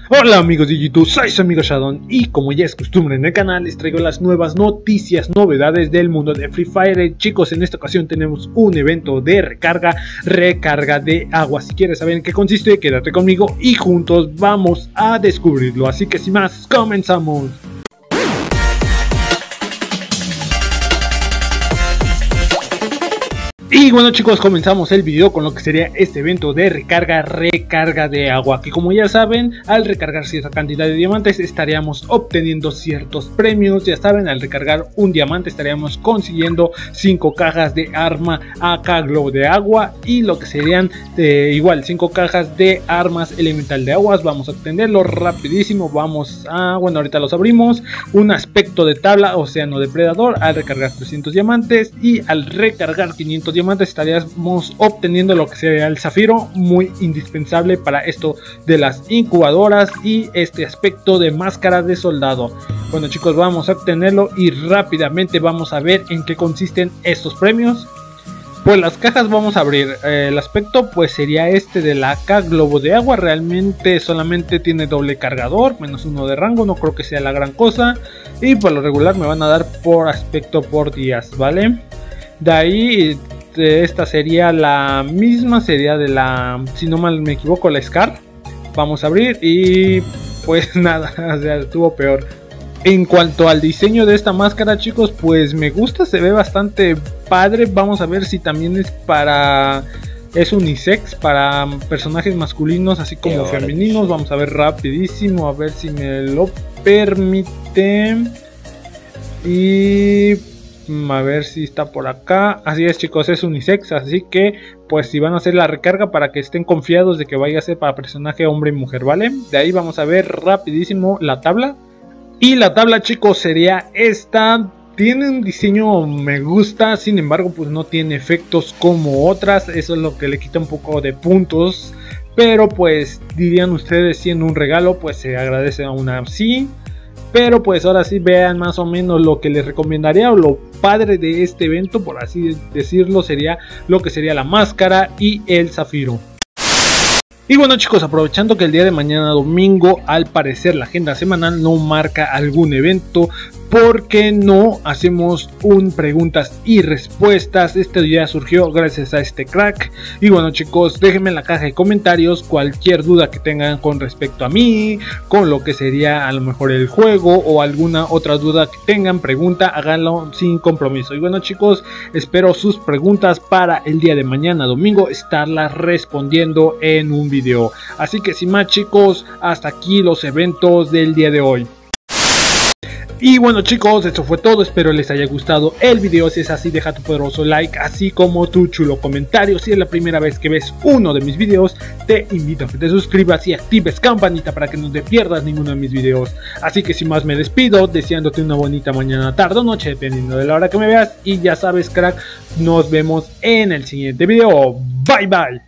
Hola amigos de YouTube, soy su amigo Shadon y como ya es costumbre en el canal les traigo las nuevas noticias, novedades del mundo de Free Fire. Chicos, en esta ocasión tenemos un evento de recarga de agua. Si quieres saber en qué consiste, quédate conmigo y juntos vamos a descubrirlo. Así que sin más, comenzamos. Y bueno chicos, comenzamos el video con lo que sería este evento de recarga de agua, que como ya saben, al recargar cierta cantidad de diamantes estaríamos obteniendo ciertos premios. Ya saben, al recargar un diamante estaríamos consiguiendo 5 cajas de arma AK globo de agua y lo que serían igual 5 cajas de armas elemental de aguas. Vamos a obtenerlo rapidísimo, vamos a, bueno, ahorita los abrimos. Un aspecto de tabla océano depredador al recargar 300 diamantes y al recargar 500 diamantes estaríamos obteniendo lo que sería el zafiro, muy indispensable para esto de las incubadoras, y este aspecto de máscara de soldado. Bueno chicos, vamos a obtenerlo y rápidamente vamos a ver en qué consisten estos premios. Pues las cajas vamos a abrir. El aspecto pues sería este de la AK globo de agua. Realmente solamente tiene doble cargador, -1 de rango, no creo que sea la gran cosa, y por lo regular me van a dar por aspecto por días, ¿vale? De ahí esta sería la misma, sería de la, si no mal me equivoco, la Scar. Vamos a abrir y pues nada, o sea, estuvo peor. En cuanto al diseño de esta máscara chicos, pues me gusta, se ve bastante padre. Vamos a ver si también es unisex para personajes masculinos así como femeninos. Vamos a ver rapidísimo, a ver si me lo permite. Y a ver si está por acá. Así es chicos, es unisex, así que pues si van a hacer la recarga, para que estén confiados de que vaya a ser para personaje hombre y mujer, ¿vale? De ahí vamos a ver rapidísimo la tabla. Y la tabla chicos sería esta. Tiene un diseño me gusta, sin embargo pues no tiene efectos como otras. Eso es lo que le quita un poco de puntos, pero pues dirían ustedes, siendo un regalo pues se agradece aún así. Pero pues ahora sí vean más o menos lo que les recomendaría, o lo padre de este evento, por así decirlo, sería lo que sería la máscara y el zafiro. Y bueno chicos, aprovechando que el día de mañana domingo al parecer la agenda semanal no marca algún evento, ¿por qué no hacemos un preguntas y respuestas? Este día surgió gracias a este crack. Y bueno chicos, déjenme en la caja de comentarios cualquier duda que tengan con respecto a mí, con lo que sería a lo mejor el juego, o alguna otra duda que tengan, pregunta, háganlo sin compromiso. Y bueno chicos, espero sus preguntas para el día de mañana domingo estarlas respondiendo en un video. Así que sin más chicos, hasta aquí los eventos del día de hoy. Y bueno chicos, eso fue todo, espero les haya gustado el video. Si es así, deja tu poderoso like, así como tu chulo comentario. Si es la primera vez que ves uno de mis videos, te invito a que te suscribas y actives campanita para que no te pierdas ninguno de mis videos. Así que sin más me despido, deseándote una bonita mañana, tarde o noche, dependiendo de la hora que me veas. Y ya sabes crack, nos vemos en el siguiente video. Bye bye.